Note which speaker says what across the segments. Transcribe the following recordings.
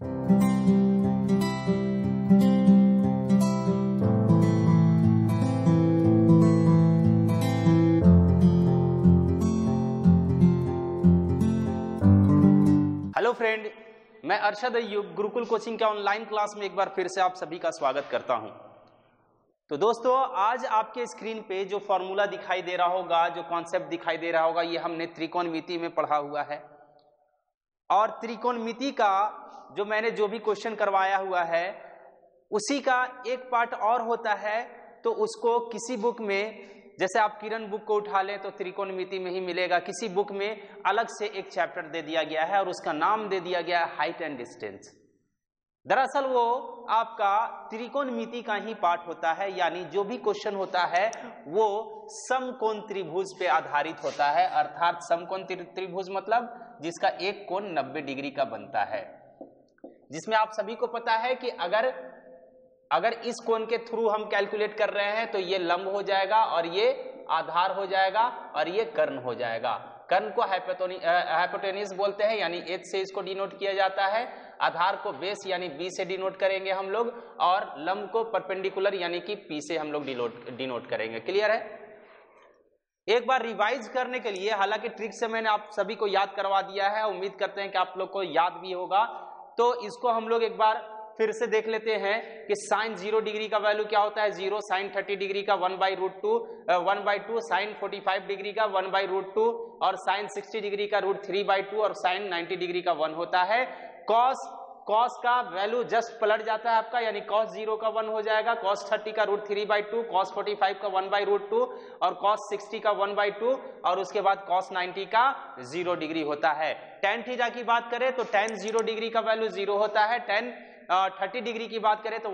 Speaker 1: Hello friend, मैं Arshad Ayyub Gurukul coaching के online class में एक बार फिर से आप सभी का स्वागत करता हूं। तो दोस्तों, आज आपके स्क्रीन पे जो फॉर्मूला दिखाई दे रहा होगा, जो कॉन्सेप्ट दिखाई दे रहा होगा, ये हमने त्रिकोणमिति में पढ़ा हुआ है। और त्रिकोणमिति का मैंने जो भी क्वेश्चन करवाया हुआ है उसी का एक पार्ट और होता है। तो उसको किसी बुक में, जैसे आप किरण बुक को उठा लें तो त्रिकोणमिति में ही मिलेगा, किसी बुक में अलग से एक चैप्टर दे दिया गया है और उसका नाम दे दिया गया है हाइट एंड डिस्टेंस। दरअसल वो आपका त्रिकोणमिति का ही पार्ट होता है, यानी जो भी क्वेश्चन होता है वो समकोण त्रिभुज पे आधारित होता है। अर्थात समकोण त्रिभुज मतलब जिसका एक कोण 90 डिग्री का बनता है, जिसमें आप सभी को पता है कि अगर इस कोण के थ्रू हम कैलकुलेट कर रहे हैं तो ये लंब हो जाएगा और ये आधार हो जाएगा और ये कर्ण हो जाएगा। कर्ण को हाइपोटेन्यूज बोलते हैं, यानी एच से इसको डिनोट किया जाता है। आधार को बेस यानी बी से डिनोट करेंगे हम लोग, और लंब को परपेंडिकुलर यानी कि पी से हम लोग डिनोट करेंगे। क्लियर है? एक बार रिवाइज करने के लिए, हालांकि ट्रिक से मैंने आप सभी को याद करवा दिया है, उम्मीद करते हैं कि आप लोग को याद भी होगा। तो इसको हम लोग एक बार फिर से देख लेते हैं कि साइन 0 डिग्री का वैल्यू क्या होता है 0, साइन 30 डिग्री का 1/√2, 1/2, साइन 45 डिग्री का 1/√2 और साइन 60 डिग्री का √3/2 और साइन 90 डिग्री का 1 होता है। कॉस का वैल्यू जस्ट पलट जाता है आपका, यानी कॉस 0 का 1 हो जाएगा, कॉस 30 का √3/2, कॉस 45 का 1/√2 और कॉस 60 का 1/2 और उसके बाद कॉस 90 का 0 डिग्री होता है। tan थीटा की बात करें तो tan 0 डिग्री का वैल्यू 0 होता है। tan 30 डिग्री की बात करें तो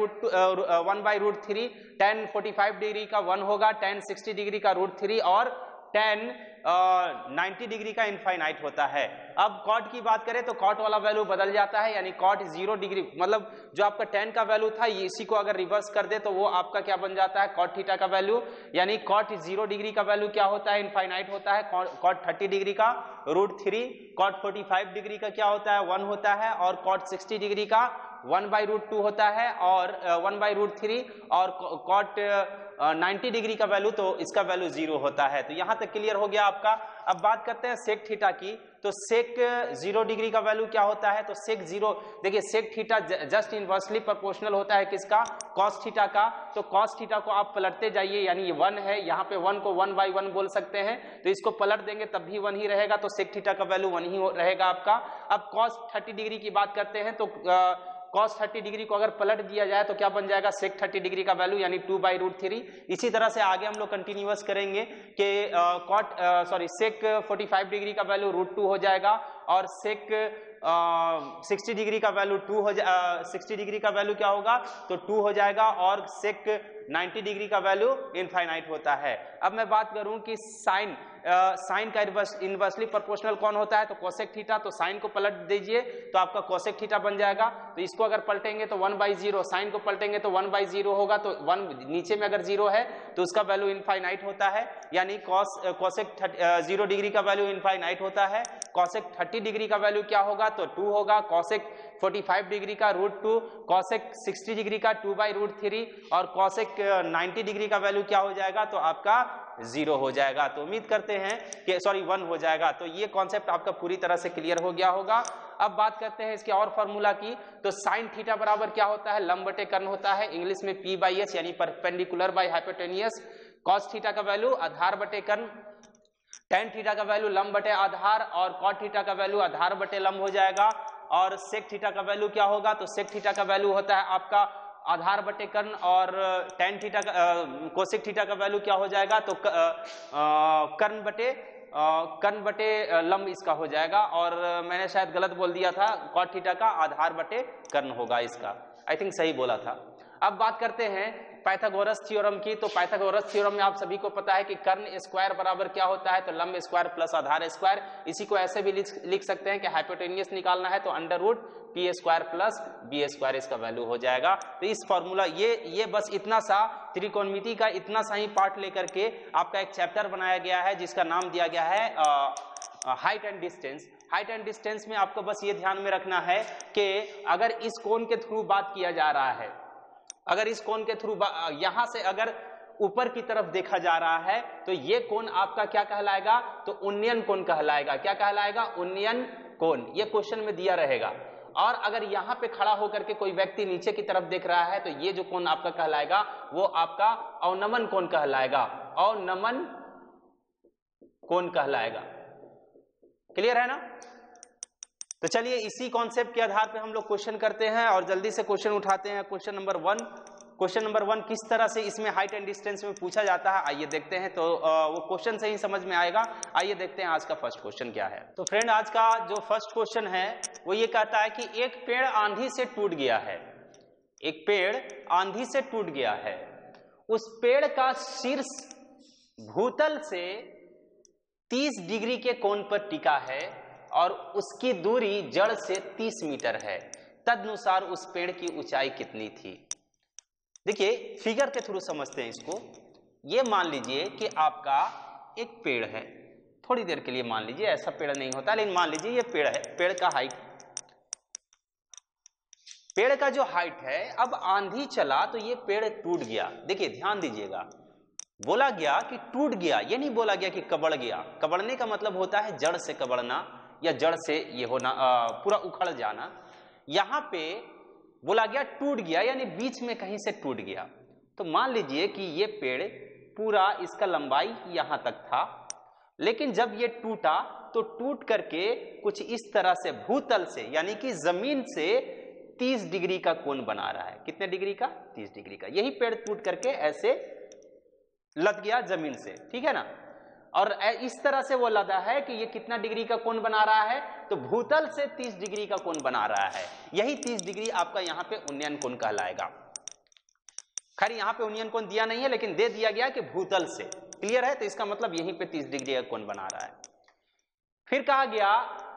Speaker 1: 1/√3, tan 45 डिग्री का 1 होगा, tan 60 डिग्री का √3 और tan 90 डिग्री का इनफाइनाइट होता है। अब कॉट की बात करें तो कॉट वाला वैल्यू बदल जाता है, यानी कॉट 0 डिग्री मतलब जो आपका tan का वैल्यू था इसी को अगर रिवर्स कर दे तो वो आपका क्या बन जाता है कॉट थीटा का वैल्यू, यानी कॉट 0 डिग्री का वैल्यू क्या होता है इनफाइनाइट होता है, कॉट 30 डिग्री का √3, कॉट 45 डिग्री का क्या होता है 1 होता है और कॉट 60 डिग्री का 1/√2 होता है और 1/√3 और कॉट 90 डिग्री का वैल्यू तो इसका वैल्यू 0 होता है। तो यहां तक क्लियर हो गया आपका। अब बात करते हैं सेक थीटा की। तो सेक 0 डिग्री का वैल्यू क्या होता है, तो सेक 0, देखिए sec theta just inversely proportional होता है किसका, कॉस थीटा का। तो कॉस थीटा को आप पलटते जाइए, यानी ये 1 है, यहाँ पे 1 को 1/1 बोल सकते हैं, तो इसको पलट देंगे तब भी 1 ही रहेगा, तो सेक थीटा का वैल्यू 1 ही रहेगा आपका। अब कॉस 30 डिग्री की बात करते हैं तो कॉस 30 डिग्री को अगर पलट दिया जाए तो क्या बन जाएगा सेक 30 डिग्री का वैल्यू, यानी 2/√3। इसी तरह से आगे हम लोग कंटिन्यूअस करेंगे कि सेक 45 डिग्री का वैल्यू √2 हो जाएगा और सेक 60 डिग्री का वैल्यू 60 डिग्री का वैल्यू क्या होगा तो 2 हो जाएगा और सेक 90 डिग्री का वैल्यू इनफाइनाइट होता है। अब मैं बात करूं कि साइन का इनवर्सली प्रोपोर्शनल कौन होता है, तो कोसेक थीटा। तो साइन को पलट दीजिए तो आपका कोसेक थीटा बन जाएगा। तो इसको अगर पलटेंगे तो 1/0, साइन को पलटेंगे तो 1/0 होगा, तो 1 नीचे में अगर 0 है तो उसका वैल्यू इनफाइनाइट होता है, यानी कोसेक 0 डिग्री का वैल्यू इनफाइनाइट होता है। कोसेक 30 डिग्री का वैल्यू क्या होगा तो 2 होगा, कोसेक 45 डिग्री का √2, कोसेक 60 डिग्री का 2/√3 और कोसेक 90 डिग्री का वैल्यू क्या हो जाएगा तो आपका 0 हो जाएगा। तो उम्मीद करते हैं कि 1 हो जाएगा। तो ये कॉन्सेप्ट आपका पूरी तरह से क्लियर हो गया होगा। अब बात करते हैं इसके और फॉर्मूला की। तो साइन थीटा बराबर क्या होता है, लंब बटे कर्ण होता है, इंग्लिश में P/H यानी perpendicular by hypotenuse. Cos theta का वैल्यू आधार बटे कर्ण, tan थीटा का वैल्यू लंब बटे आधार और कॉट थीटा का वैल्यू आधार बटे लंब हो जाएगा। और सेक थीटा का वैल्यू क्या होगा, तो सेक थीटा का वैल्यू होता है आपका आधार बटे कर्ण और tan थीटा का कोसेक थीटा का वैल्यू क्या हो जाएगा तो कर्ण बटे लंब इसका हो जाएगा। और मैंने शायद गलत बोल दिया था, कॉट थीटा का आधार बटे कर्ण होगा इसका, आई थिंक सही बोला था। अब बात करते हैं पाइथागोरस थ्योरम की। तो पाइथागोरस थ्योरम में आप सभी को पता है कि कर्ण स्क्वायर बराबर क्या होता है, तो लंब स्क्वायर प्लस आधार स्क्वायर। इसी को ऐसे भी लिख सकते हैं कि हाइपोटेनियस निकालना है तो √P² प्लस B² इसका वैल्यू हो जाएगा। तो इस फॉर्मूला ये बस इतना सा त्रिकोणमिति का इतना सा ही पार्ट लेकर के आपका एक चैप्टर बनाया गया है जिसका नाम दिया गया है height and distance. Height and distance में आपको बस ये ध्यान में रखना है कि अगर इस कोण के थ्रू बात किया जा रहा है, अगर इस कोण के थ्रू यहां से अगर ऊपर की तरफ देखा जा रहा है तो ये कोण आपका क्या कहलाएगा, तो उन्नयन कोण कहलाएगा। क्या कहलाएगा, उन्नयन कोण। ये क्वेश्चन में दिया रहेगा। और अगर यहां पे खड़ा होकर के कोई व्यक्ति नीचे की तरफ देख रहा है तो ये जो कोण आपका कहलाएगा वो आपका अवनमन कोण कहलाएगा, अवनमन कोण कहलाएगा। क्लियर है ना? तो चलिए इसी कॉन्सेप्ट के आधार पे हम लोग क्वेश्चन करते हैं और जल्दी से क्वेश्चन उठाते हैं। क्वेश्चन नंबर 1, क्वेश्चन नंबर 1 किस तरह से इसमें हाइट एंड डिस्टेंस में पूछा जाता है, आइए देखते हैं। तो वो क्वेश्चन से ही समझ में आएगा। आइए देखते हैं आज का फर्स्ट क्वेश्चन क्या है। तो फ्रेंड आज का जो फर्स्ट क्वेश्चन है वो ये कहता है कि एक पेड़ आंधी से टूट गया है, एक पेड़ आंधी से टूट गया है, उस पेड़ का शीर्ष भूतल से 30 डिग्री के कोण पर टिका है और उसकी दूरी जड़ से 30 मीटर है, तदनुसार उस पेड़ की ऊंचाई कितनी थी। देखिए फिगर के थ्रू समझते हैं इसको। ये मान लीजिए कि आपका एक पेड़ है, थोड़ी देर के लिए मान लीजिए, ऐसा पेड़ नहीं होता लेकिन मान लीजिए ये पेड़ है, पेड़ का हाइट, पेड़ का जो हाइट है, अब आंधी चला तो ये पेड़ टूट गया। देखिए ध्यान दीजिएगा, बोला गया कि टूट गया, ये नहीं बोला गया कि कबड़ गया। कबड़ने का मतलब होता है जड़ से कबड़ना या जड़ से ये होना, पूरा उखड़ जाना। यहां पे बोला गया टूट गया, यानी बीच में कहीं से टूट गया। तो मान लीजिए कि ये पेड़ पूरा, इसका लंबाई यहां तक था, लेकिन जब ये टूटा तो टूट करके कुछ इस तरह से भूतल से यानी कि जमीन से 30 डिग्री का कोण बना रहा है। कितने डिग्री का? 30 डिग्री का। यही पेड़ टूट करके ऐसे लद गया जमीन से, ठीक है ना। और इस तरह से वो लदा है कि ये कितना डिग्री का कोण बना रहा है, तो भूतल से 30 डिग्री का कोण बना रहा है। यही 30 डिग्री आपका यहाँ पे उन्नयन कोण कहलाएगा। खैर यहाँ पे उन्नयन कोण दिया नहीं है लेकिन दे दिया गया कि भूतल से। क्लियर है? तो इसका मतलब यहीं पे 30 डिग्री का कोण बना रहा है। फिर कहा गया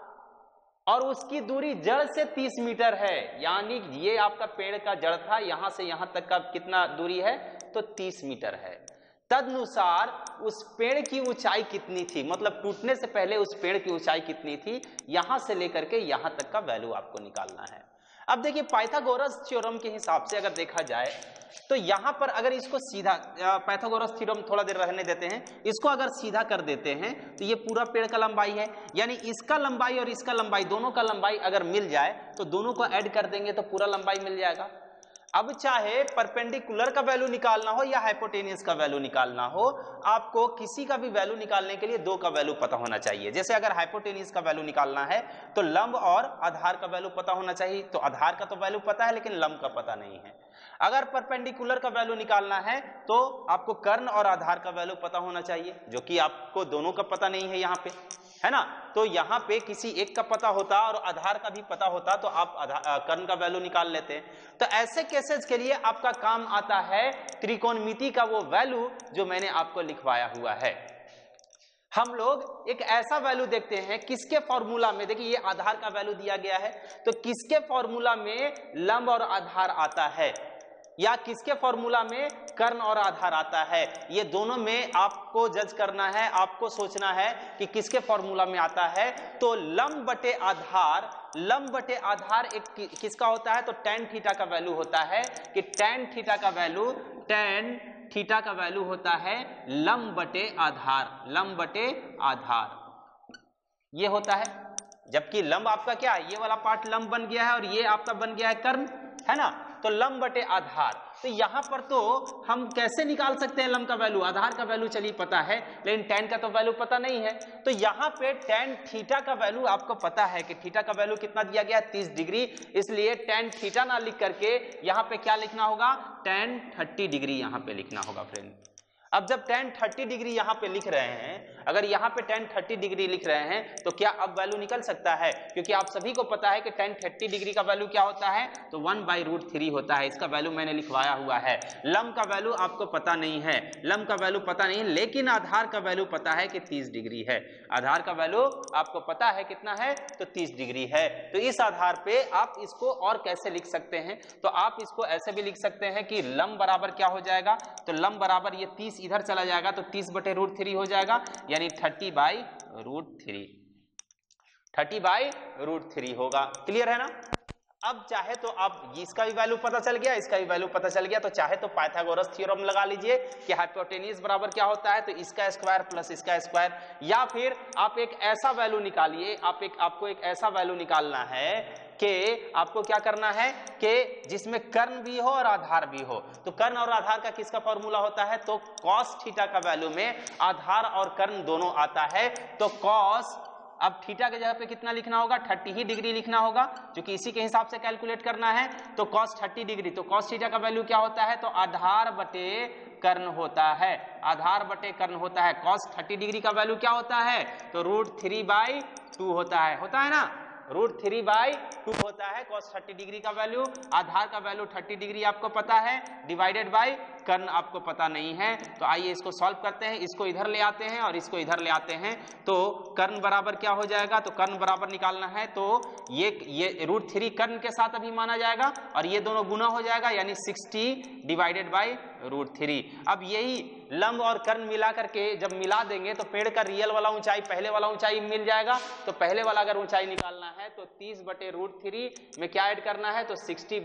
Speaker 1: और उसकी दूरी जड़ से 30 मीटर है, यानी ये आपका पेड़ का जड़ था, यहां से यहां तक का कितना दूरी है, तो 30 मीटर है। तदनुसार उस पेड़ की ऊंचाई कितनी थी, मतलब टूटने से पहले उस पेड़ की ऊंचाई कितनी थी, यहां से लेकर के यहां तक का वैल्यू आपको निकालना है। अब देखिए पाइथागोरस थ्योरम के हिसाब से अगर देखा जाए तो यहां पर अगर इसको सीधा, पाइथागोरस थ्योरम थोड़ा देर रहने देते हैं, इसको अगर सीधा कर देते हैं तो ये पूरा पेड़ का लंबाई है, यानी इसका लंबाई और इसका लंबाई, दोनों का लंबाई अगर मिल जाए तो दोनों को ऐड कर देंगे तो पूरा लंबाई मिल जाएगा। अब चाहे परपेंडिकुलर का वैल्यू निकालना हो या हाइपोटेनियस का वैल्यू निकालना हो, आपको किसी का भी वैल्यू निकालने के लिए दो का वैल्यू पता होना चाहिए। जैसे अगर हाइपोटेनियस का वैल्यू निकालना है तो लंब और आधार का वैल्यू पता होना चाहिए। तो आधार का तो वैल्यू पता है लेकिन लंब का पता नहीं है। अगर परपेंडिकुलर का वैल्यू निकालना है तो आपको कर्ण और आधार का वैल्यू पता होना चाहिए, जो कि आपको दोनों का पता नहीं है यहाँ पे, है ना। तो यहाँ पे किसी एक का पता होता और आधार का भी पता होता तो आप कर्ण का वैल्यू निकाल लेते। तो ऐसे केसेस के लिए आपका काम आता है त्रिकोणमिति का वो वैल्यू जो मैंने आपको लिखवाया हुआ है। हम लोग एक ऐसा वैल्यू देखते हैं किसके फॉर्मूला में, देखिए ये आधार का वैल्यू दिया गया है, तो किसके फॉर्मूला में लंब और आधार आता है या किसके फॉर्मूला में कर्ण और आधार आता है, ये दोनों में आपको जज करना है, आपको सोचना है कि किसके फॉर्मूला में आता है। तो लंब बटे आधार, लंब बटे आधार एक किसका होता है, तो tan थीटा का वैल्यू होता है कि tan थीटा का वैल्यू, tan थीटा का वैल्यू होता है लंब बटे आधार, लंब बटे आधार ये होता है। जबकि लंब आपका क्या है, ये वाला पार्ट लंब बन गया है और ये आपका बन गया है कर्ण, है ना। तो लंब बटे आधार, तो यहां पर तो हम कैसे निकाल सकते हैं लंब का वैल्यू, आधार का वैल्यू चलिए पता है लेकिन tan का तो वैल्यू पता नहीं है। तो यहां पे tan थीटा का वैल्यू आपको पता है कि थीटा का वैल्यू कितना दिया गया है, 30 डिग्री, इसलिए tan थीटा ना लिख करके यहां पे क्या लिखना होगा, tan 30 डिग्री यहां पे लिखना होगा फ्रेंड। अब जब tan 30 डिग्री यहाँ पे लिख रहे हैं, अगर यहाँ पे tan 30 डिग्री लिख रहे हैं तो क्या अब वैल्यू निकल सकता है, क्योंकि आप सभी को पता है कि tan 30 डिग्री का वैल्यू क्या होता है, तो 1/√3 होता है। इसका वैल्यू मैंने लिखवाया हुआ है। लंब का वैल्यू आपको पता नहीं है, लंब का वैल्यू पता नहीं, लेकिन आधार का वैल्यू पता है कि 30 डिग्री है। आधार का वैल्यू आपको पता है कितना है, तो 30 डिग्री है। तो इस आधार पे आप इसको और कैसे लिख सकते हैं, तो आप इसको ऐसे भी लिख सकते हैं कि लंब बराबर क्या हो जाएगा, तो लंब बराबर ये 30 इधर चला जाएगा तो 30/√3 हो जाएगा, यानी 30/√3। 30/√3 होगा। क्लियर है ना? अब चाहे तो आप इसका भी वैल्यू पता चल गया, इसका भी वैल्यू पता चल गया, तो चाहे तो पाइथागोरस थ्योरम लगा लीजिए कि हाइपोटेन्यूज बराबर क्या होता है, तो इसका स्क्वायर प्लस इसका स्क्वायर, या फिर आप एक ऐसा वैल्यू निकालिए, आपको एक ऐसा वैल्यू निकालना है कि आपको क्या करना है कि जिसमें कर्ण भी हो और आधार भी हो। तो कर्ण और आधार का किसका फॉर्मूला होता है, तो कॉस थीटा का वैल्यू में आधार और कर्ण दोनों आता है। तो कॉस, अब थीटा के जगह पे कितना लिखना होगा, 30 ही डिग्री लिखना होगा, क्योंकि इसी के हिसाब से कैलकुलेट करना है। तो cos 30 डिग्री, तो cos थीटा का वैल्यू क्या होता है, तो आधार बटे कर्ण होता है, आधार बटे कर्ण होता है। cos 30 डिग्री का वैल्यू क्या होता है, तो √3/2 होता है ना, √3/2 होता है cos 30 डिग्री का वैल्यू। आधार का वैल्यू 30 डिग्री आपको पता है, डिवाइडेड बाय कर्ण आपको पता नहीं है। तो आइए इसको सॉल्व करते हैं, इसको इधर ले आते हैं और इसको इधर ले आते हैं। तो कर्ण बराबर क्या हो जाएगा, तो कर्ण बराबर निकालना है तो ये √3 कर्ण के साथ अभी माना जाएगा और ये दोनों गुना हो जाएगा, यानी 60 डिवाइडेड बाय √3। अब यही लंब और कर्ण मिला करके जब मिला देंगे तो पेड़ का रियल वाला ऊंचाई पहले वाला ऊंचाई मिल जाएगा। तो पहले वाला अगर ऊंचाई निकालना है तो 30/√3 में क्या ऐड करना है, तो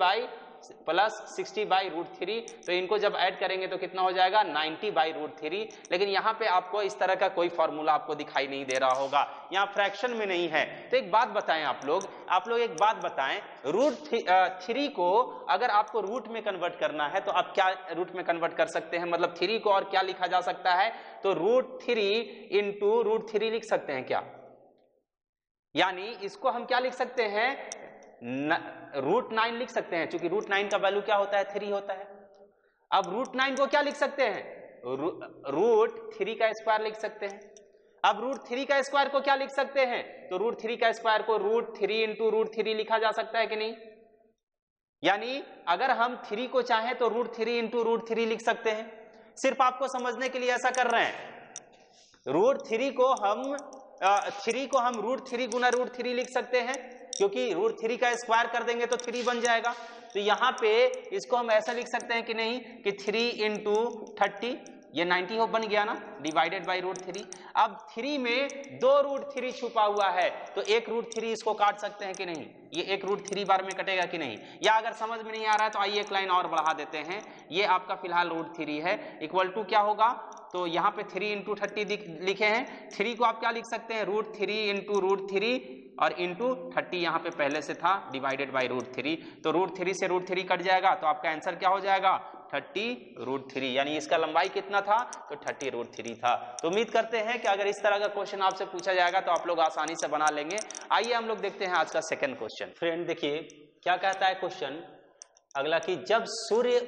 Speaker 1: 60/√3। तो इनको जब ऐड करेंगे तो कितना हो जाएगा, 90/√3। लेकिन यहाँ पे आपको इस तरह का कोई फॉर्मूला आपको दिखाई नहीं दे रहा होगा, यहाँ फ्रैक्शन में नहीं है। तो एक बात बताएं आप लोग एक बात बताएं, √3 को अगर आपको रूट में कन्वर्ट करना है तो आप क्या रूट में कन्वर्ट कर सकते हैं, मतलब 3 को और क्या लिखा जा सकता है, तो √3 इंटू √3 लिख सकते हैं क्या, यानी इसको हम क्या लिख सकते हैं, √9 लिख सकते हैं, क्योंकि √9 का वैल्यू क्या होता है, 3 होता है। अब √9 को क्या लिख सकते हैं, √3 का स्क्वायर लिख सकते हैं। अब √3 का स्क्वायर को क्या लिख सकते हैं, तो √3 का स्क्वायर को √3 इंटू √3 लिखा जा सकता है कि नहीं, यानी अगर हम 3 को चाहें तो √3 इंटू √3 लिख सकते हैं। सिर्फ आपको समझने के लिए ऐसा कर रहे हैं, √3 को हम 3 को हम √3 गुना √3 लिख सकते हैं, क्योंकि √3 का स्क्वायर कर देंगे तो 3 बन जाएगा। तो यहाँ पे इसको हम ऐसा लिख सकते हैं कि नहीं, कि 3 इंटू 30, ये 90 बन गया ना, डिवाइडेड बाई √3। अब 3 में 2 √3 छुपा हुआ है, तो एक √3 इसको काट सकते हैं कि नहीं, ये एक √3 बार में कटेगा कि नहीं, या अगर समझ में नहीं आ रहा है तो आइए एक लाइन और बढ़ा देते हैं। ये आपका फिलहाल √3 है, इक्वल टू क्या होगा, तो यहाँ पे 3 इंटू 30 लिखे हैं, 3 को आप क्या लिख सकते हैं, √3 इंटू √3 और इंटू 30 यहाँ पे पहले से था, डिवाइडेड बाई √3। तो √3 से √3 कट जाएगा, तो आपका आंसर क्या हो जाएगा, 30√3, यानी इसका लंबाई कितना था, तो 30√3 था। तो उम्मीद करते हैं कि अगर इस तरह का क्वेश्चन आपसे पूछा जाएगा तो आप लोग आसानी से बना लेंगे। आइए हम लोग देखते हैं आज का सेकंड क्वेश्चन। फ्रेंड देखिए क्या कहता है क्वेश्चन अगला, कि जब सूर्य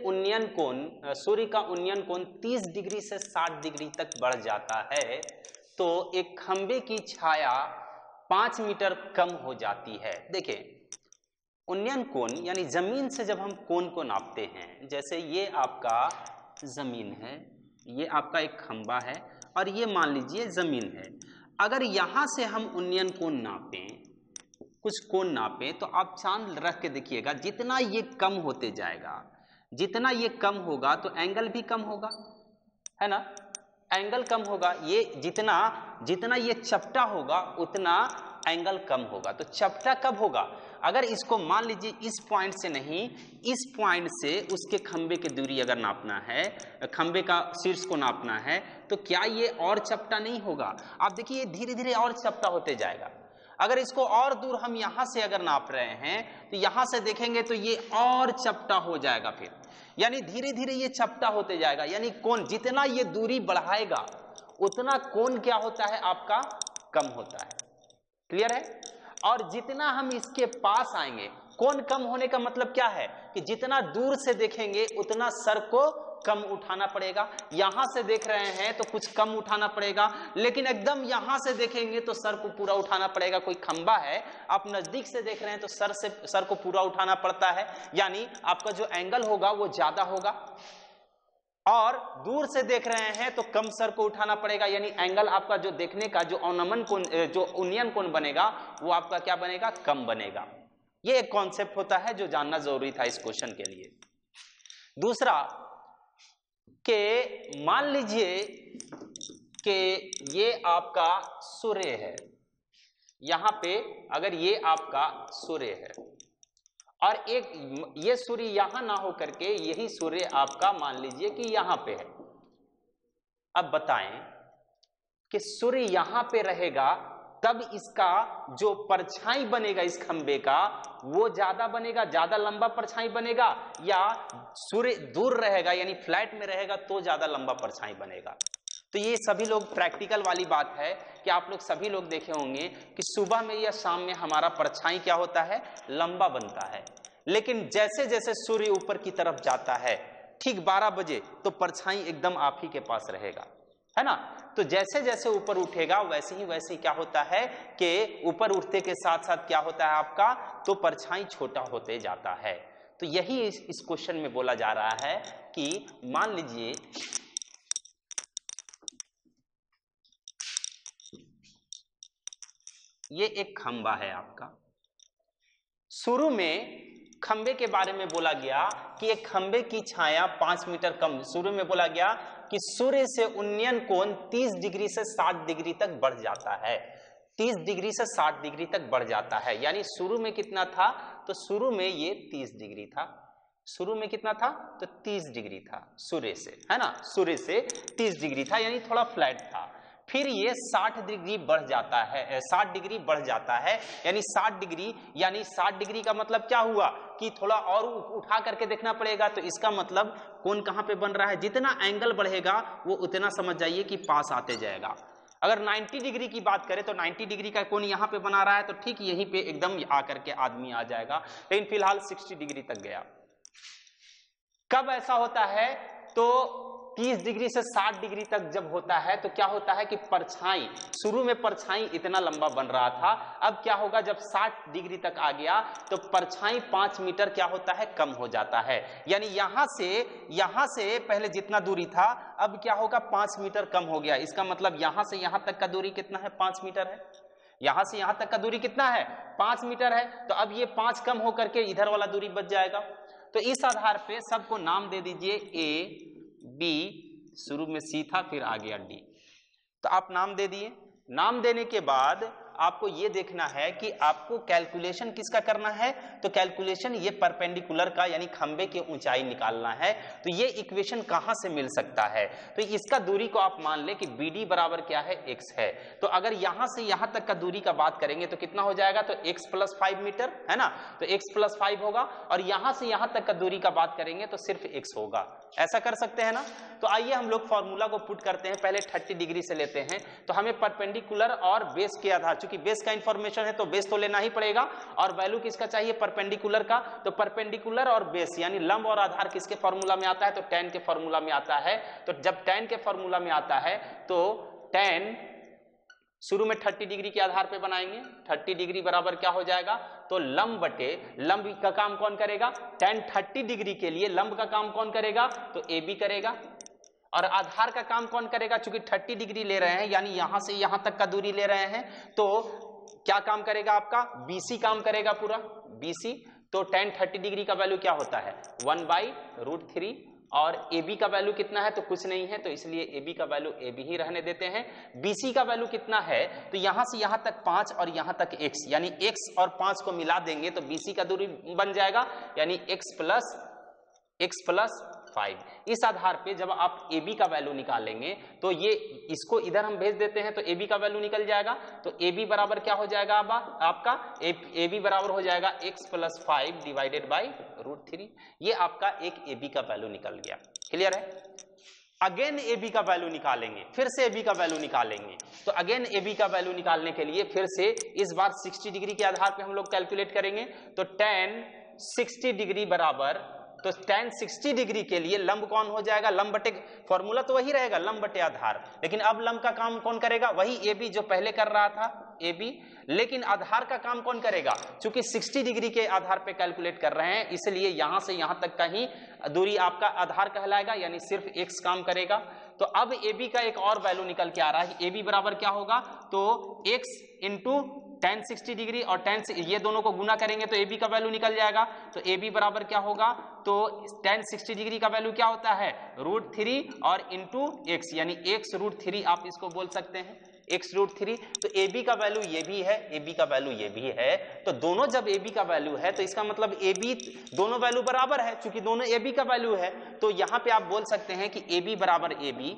Speaker 1: का उन्नयन कोण 30 डिग्री से 60 डिग्री तक बढ़ जाता है तो एक खंबे की छाया 5 मीटर कम हो जाती है। देखिए उन्नयन कोण यानी जमीन से जब हम कोण को नापते हैं, जैसे ये आपका जमीन है, ये आपका एक खंबा है और ये मान लीजिए जमीन है। अगर यहां से हम उन्नयन कोण नापें, कुछ कोण नापें, तो आप चांद रख के देखिएगा, जितना ये कम होते जाएगा, जितना ये कम होगा तो एंगल भी कम होगा, है ना, एंगल कम होगा। ये जितना ये चपटा होगा उतना एंगल कम होगा। तो चपटा कब होगा, अगर इसको मान लीजिए इस पॉइंट से नहीं, इस पॉइंट से उसके खंबे की दूरी अगर नापना है, खंबे का शीर्ष को नापना है, तो क्या ये और चपटा नहीं होगा। आप देखिए धीरे धीरे और चपटा होते जाएगा। अगर इसको और दूर हम यहां से अगर नाप रहे हैं तो यहां से देखेंगे तो ये और चपटा हो जाएगा, फिर यानी धीरे धीरे ये चपटा होते जाएगा। यानी कोण जितना ये दूरी बढ़ाएगा उतना कोण क्या होता है, आपका कम होता है। क्लियर है। और जितना हम इसके पास आएंगे, कोण कम होने का मतलब क्या है, कि जितना दूर से देखेंगे उतना सर को कम उठाना पड़ेगा। यहां से देख रहे हैं तो कुछ कम उठाना पड़ेगा, लेकिन एकदम यहां से देखेंगे तो सर को पूरा उठाना पड़ेगा। कोई खंबा है, आप नजदीक से देख रहे हैं तो सर को पूरा उठाना पड़ता है, यानी आपका जो एंगल होगा वो ज्यादा होगा। और दूर से देख रहे हैं तो कम सर को उठाना पड़ेगा, यानी एंगल आपका जो देखने का जो अवनमन कोण, जो उन्नयन कोण बनेगा वो आपका क्या बनेगा, कम बनेगा। ये एक कॉन्सेप्ट होता है जो जानना जरूरी था इस क्वेश्चन के लिए। दूसरा कि मान लीजिए कि ये आपका सूर्य है, यहां पे अगर ये आपका सूर्य है और एक ये सूर्य यहां ना हो करके यही सूर्य आपका मान लीजिए कि यहां पे है, अब बताएं कि सूर्य यहां पे रहेगा तब इसका जो परछाई बनेगा इस खंबे का वो ज्यादा बनेगा, ज्यादा लंबा परछाई बनेगा, या सूर्य दूर रहेगा यानी फ्लैट में रहेगा तो ज्यादा लंबा परछाई बनेगा। तो ये सभी लोग प्रैक्टिकल वाली बात है कि आप लोग सभी लोग देखे होंगे कि सुबह में या शाम में हमारा परछाई क्या होता है, लंबा बनता है, लेकिन जैसे जैसे सूर्य ऊपर की तरफ जाता है ठीक 12 बजे तो परछाई एकदम आप ही के पास रहेगा, है ना। तो जैसे जैसे ऊपर उठेगा वैसे ही क्या होता है कि ऊपर उठते के साथ साथ क्या होता है आपका, तो परछाई छोटा होते जाता है। तो यही इस क्वेश्चन में बोला जा रहा है कि मान लीजिए ये एक खंबा है आपका, शुरू में खंबे के बारे में बोला गया कि एक खंबे की छाया 5 मीटर कम, शुरू में बोला गया कि सूर्य से उन्नयन कोण 30 डिग्री से 60 डिग्री तक बढ़ जाता है, 30 डिग्री से 60 डिग्री तक बढ़ जाता है। यानी शुरू में कितना था, तो शुरू में ये 30 डिग्री था, शुरू में कितना था, तो 30 डिग्री था सूर्य से, है ना, सूर्य से 30 डिग्री था यानी थोड़ा फ्लैट था। फिर ये 60 डिग्री बढ़ जाता है, 60 डिग्री बढ़ जाता है यानी 60 डिग्री, यानी 60 डिग्री का मतलब क्या हुआ कि थोड़ा और उठा करके देखना पड़ेगा। तो इसका मतलब कोण कहां पे बन रहा है, जितना एंगल बढ़ेगा वो उतना समझ जाइए कि पास आते जाएगा। अगर 90 डिग्री की बात करें तो 90 डिग्री का कोण यहां पे बना रहा है तो ठीक यहीं पे एकदम आकर के आदमी आ जाएगा, लेकिन फिलहाल 60 डिग्री तक गया। कब ऐसा होता है, तो 30 डिग्री से 60 डिग्री तक जब होता है तो क्या होता है कि परछाई, शुरू में परछाई इतना लंबा बन रहा था, अब क्या होगा जब 60 डिग्री तक आ गया तो परछाई 5 मीटर क्या होता है, कम हो जाता है। यानी यहां से पहले जितना दूरी था अब क्या होगा 5 मीटर कम हो गया। इसका मतलब यहां से यहां तक का दूरी कितना है, 5 मीटर है। यहां से यहां तक का दूरी कितना है, 5 मीटर है। तो अब ये 5 कम होकर के इधर वाला दूरी बच जाएगा। तो इस आधार पे सबको नाम दे दीजिए ए बी, शुरू में सी था फिर आ गया डी, तो आप नाम दे दिए। नाम देने के बाद आपको ये देखना है कि आपको कैलकुलेशन किसका करना है, तो कैलकुलेशन ये परपेंडिकुलर का यानी खंबे की ऊंचाई निकालना है। तो ये इक्वेशन कहां से मिल सकता है, तो इसका दूरी को आप मान ले कि BD बराबर क्या है, x है। तो अगर यहां से यहां तक का दूरी का बात करेंगे तो कितना हो जाएगा, तो x + 5 मीटर, है ना, तो x + 5 होगा। और यहां से यहां तक का दूरी का बात करेंगे तो सिर्फ x होगा। ऐसा कर सकते हैं ना। तो आइए हम लोग फॉर्मूला को पुट करते हैं, पहले 30 डिग्री से लेते हैं। तो हमें परपेंडिकुलर और बेस के आधार, चूंकि बेस का इंफॉर्मेशन है तो बेस तो लेना ही पड़ेगा, और वैल्यू किसका चाहिए, परपेंडिकुलर का। तो परपेंडिकुलर और बेस यानी लंब और आधार किसके फॉर्मूला में आता है, तो tan के फॉर्मूला में आता है। तो जब tan के फॉर्मूला में आता है तो tan शुरू में 30 डिग्री के आधार पे बनाएंगे, 30 डिग्री बराबर क्या हो जाएगा, तो लंब बटे लंब का काम कौन करेगा, tan 30 डिग्री के लिए लंब का काम कौन करेगा, तो AB करेगा। और आधार का काम कौन करेगा, चूंकि 30 डिग्री ले रहे हैं यानी यहां से यहां तक का दूरी ले रहे हैं, तो क्या काम करेगा आपका, BC काम करेगा पूरा, BC। तो tan 30 डिग्री का वैल्यू क्या होता है, 1/√3, और AB का वैल्यू कितना है, तो कुछ नहीं है, तो इसलिए AB का वैल्यू AB ही रहने देते हैं। BC का वैल्यू कितना है, तो यहां से यहां तक 5 और यहां तक x, यानी x और 5 को मिला देंगे तो BC का दूरी बन जाएगा, यानी x + 5। इस आधार पे जब आप AB का वैल्यू निकालेंगे तो ये इसको इधर हम भेज देते हैं तो AB का वैल्यू निकल जाएगा। तो AB बराबर क्या हो जाएगा आपका, AB बराबर हो जाएगा x + 5 / √3। ये आपका एक AB का वैल्यू निकल गया। क्लियर है। अगेन AB का वैल्यू निकालेंगे, फिर से AB का वैल्यू निकालेंगे। तो अगेन AB का वैल्यू निकालने के लिए फिर से इस बार 60 डिग्री के आधार पे हम लोग कैलकुलेट करेंगे। तो tan 60 डिग्री बराबर, तो tan 60 डिग्री के लिए लंब कौन हो जाएगा, लंब बटे, फॉर्मूला तो वही रहेगा लंब बटे आधार, लेकिन अब लंब का काम कौन करेगा, वही AB जो पहले कर रहा था AB, लेकिन आधार का काम कौन करेगा, चूंकि 60 डिग्री के आधार पे कैलकुलेट कर रहे हैं इसलिए यहां से यहां तक का ही दूरी आपका आधार कहलाएगा, यानी सिर्फ x काम करेगा। तो अब AB का एक और वैल्यू निकल के आ रहा है, AB बराबर क्या होगा, तो x × tan 60 डिग्री और tan, ये दोनों को गुना करेंगे तो AB का वैल्यू निकल जाएगा। तो AB बराबर क्या होगा, तो tan 60 डिग्री का वैल्यू क्या होता है, √3 और × x, यानी x √3 आप इसको बोल सकते हैं, x√3। तो AB का वैल्यू ये भी है, AB का वैल्यू ये भी है, तो दोनों जब AB का वैल्यू है तो इसका मतलब AB दोनों वैल्यू बराबर है, क्योंकि दोनों AB का वैल्यू है। तो यहां पे आप बोल सकते हैं कि AB बराबर AB,